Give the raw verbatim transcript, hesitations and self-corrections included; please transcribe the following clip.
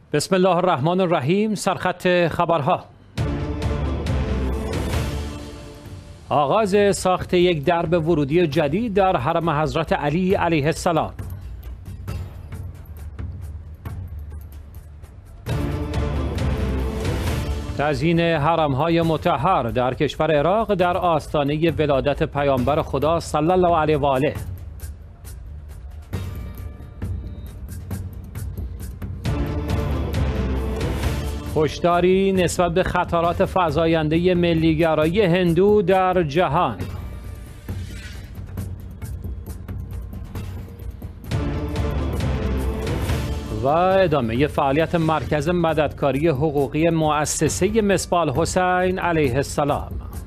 بسم الله الرحمن الرحیم. سرخط خبرها. آغاز ساخت یک درب ورودی جدید در حرم حضرت علی علیه السلام. تزیین حرم‌های مطهر در کشور عراق در آستانه ولادت پیامبر خدا صلی الله علیه و آله. هشداری نسبت به خطرات فزاینده ملیگرایی هندو در جهان. و ادامه فعالیت مرکز مددکاری حقوقی مؤسسه مصباح الحسین علیه السلام.